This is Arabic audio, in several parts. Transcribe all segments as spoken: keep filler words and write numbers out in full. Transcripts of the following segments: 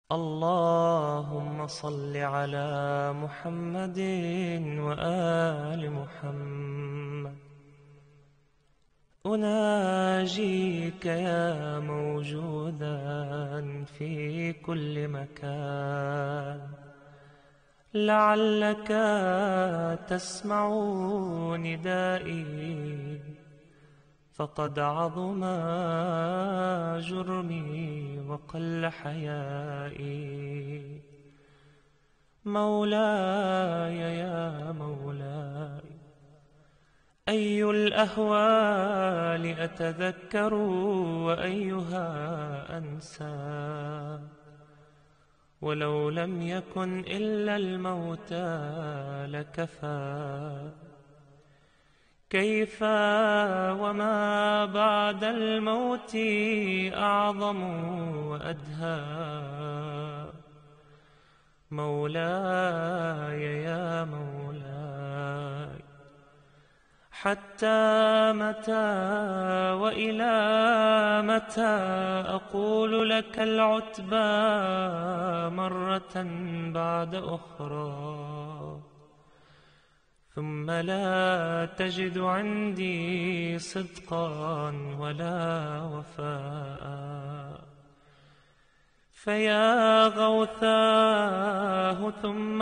اللهم صل على محمد وآل محمد. أناجيك يا موجودا في كل مكان، لعلك تسمع ندائي، فقد عظم جرمي وقل حيائي. مولاي يا مولاي، أي الأهوال أتذكر وأيها أنسى؟ ولو لم يكن إلا الموتى لكفى. كيف وما بعد الموت أعظم وأدهى؟ مولاي يا مولاي، حتى متى وإلى متى أقول لك العتبى مرة بعد أخرى، ثم لا تجد عندي صدقا ولا وفاء. فيا غوثاه ثم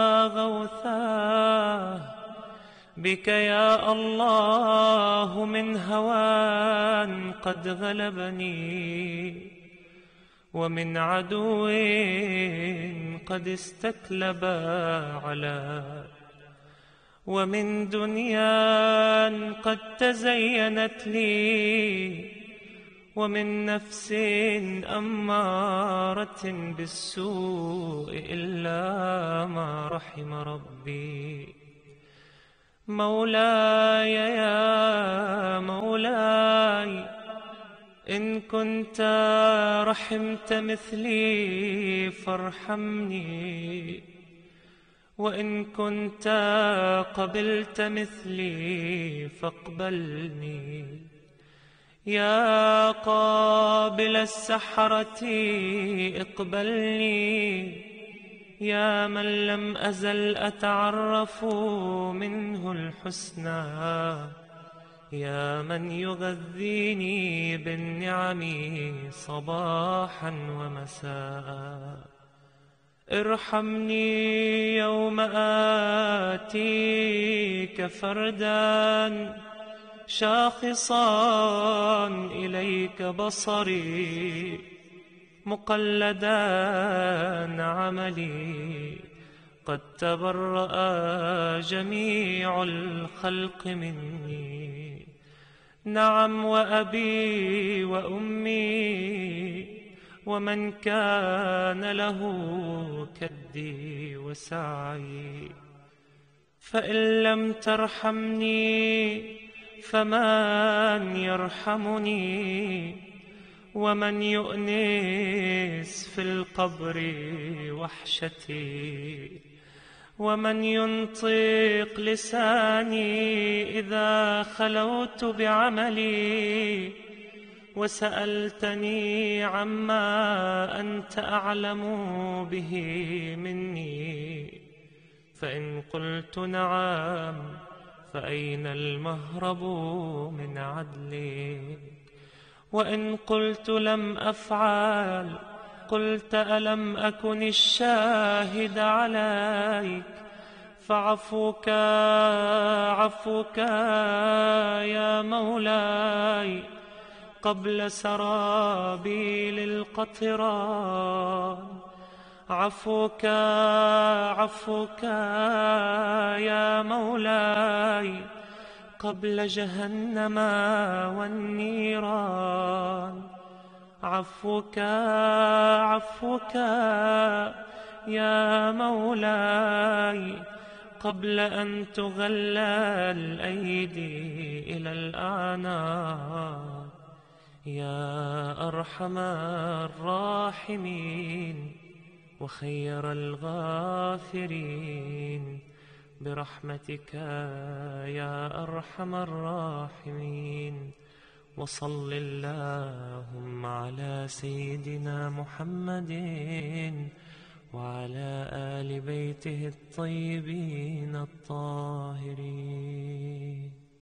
وغوثاه، بك يا الله من هوان قد غلبني، ومن عدو قد استكلب علي، ومن دنيا قد تزينت لي، ومن نفس أمارة بالسوء إلا ما رحم ربي. مولاي يا مولاي، إن كنت رحمت مثلي فارحمني، وإن كنت قبلت مثلي فاقبلني. يا قابل السحرة اقبلني، يا من لم أزل أتعرف منه الحسنى، يا من يغذيني بالنعم صباحا ومساء. ارحمني يوم آتيك فردا شاخصا إليك بصري، مقلدا عملي، قد تبرأ جميع الخلق مني. نعم، وأبي وأمي ومن كان له كدي وسعي. فإن لم ترحمني فمن يرحمني؟ ومن يؤنس في القبر وحشتي؟ ومن ينطق لساني إذا خلوت بعملي؟ وسألتني عما أنت أعلم به مني، فإن قلت نعم فأين المهرب من عدلك؟ وإن قلت لم أفعل قلت ألم أكن الشاهد عليك؟ فعفوك عفوك يا مولاي قبل سرابيل القطران. عفوك عفوك يا مولاي قبل جهنم والنيران. عفوك عفوك يا مولاي قبل أن تغلى الأيدي إلى الأعناق. يا أرحم الراحمين وخير الغافرين، برحمتك يا أرحم الراحمين وصل اللهم على سيدنا محمد وعلى آل بيته الطيبين الطاهرين.